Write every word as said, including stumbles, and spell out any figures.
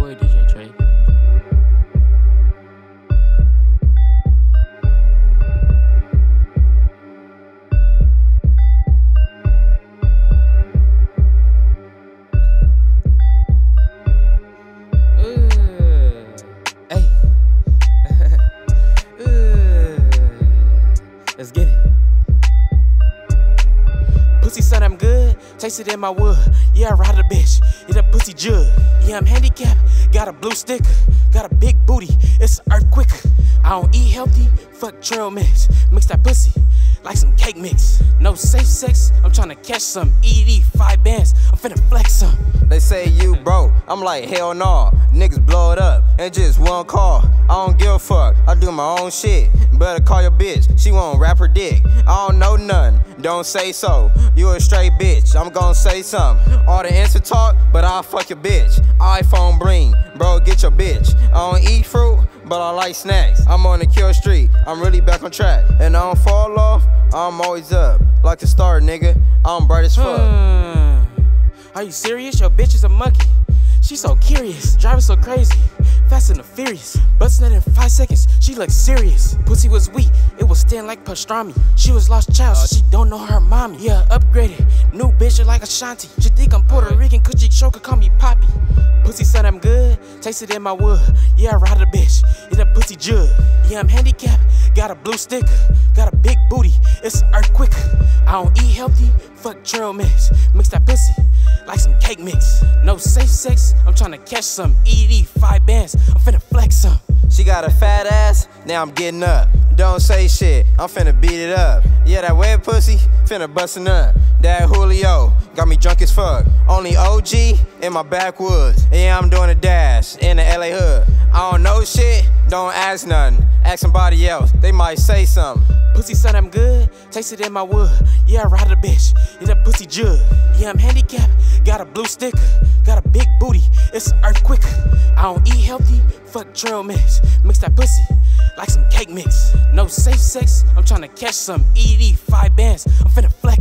boy, D J Trey. Let's get it. Pussy son, I'm good. Taste it in my wood. Yeah, I ride a bitch. Yeah, that pussy jug. Yeah, I'm handicapped. Got a blue sticker. Got a big booty. It's an earthquake. I don't eat healthy. Fuck trail mix. Mix that pussy like some cake mix. No safe sex. I'm tryna catch some E D five bands. I'm finna flex some. They say you broke. I'm like, hell no. Niggas blow it up and just one call. I don't give a fuck. I do my own shit. Better call your bitch. She won't rap her dick. I don't know none. Don't say so. You a straight bitch. I'm gonna say something. All the answer talk, but I'll fuck your bitch. iPhone bring. Bro, get your bitch. I don't eat fruit, but I like snacks. I'm on the kill street. I'm really back on track. And I don't fall off. I'm always up. Like a star, nigga. I'm bright as fuck. Hmm. Are you serious? Your bitch is a monkey. She so curious, driving so crazy, fast and the furious. Bustin' it in five seconds, she look serious. Pussy was weak, it was thin like pastrami. She was lost child, so she don't know her mommy. Yeah, upgraded, new bitch look like Ashanti. She think I'm Puerto Rican, cause she choker, call me Poppy. Pussy son, I'm good, taste it in my wood. Yeah, I ride a bitch, yeah, that pussy jug. Yeah, I'm handicapped, got a blue sticker. Got a big booty, it's an earthquake. I don't eat healthy, fuck trail mix. Mix that pussy like some cake mix. No safe sex, I'm tryna catch some E D five bands. I'm finna flex some. She got a fat ass, now I'm getting up. Don't say shit, I'm finna beat it up. Yeah, that wet pussy, finna bust a nut. That Julio, got me drunk as fuck. Only O G in my backwoods. Yeah, I'm doing a dash in the L A hood. I don't know shit, don't ask nothing. Ask somebody else, they might say something. Pussy son, I'm good, taste it in my wood. Yeah, I ride a bitch, yeah, that pussy jug. Yeah, I'm handicapped, got a blue sticker. Got a big booty, it's an earthquake. I don't eat healthy, fuck trail mix. Mix that pussy like some cake mix. No safe sex, I'm tryna catch some E D five bands. I'm finna flex.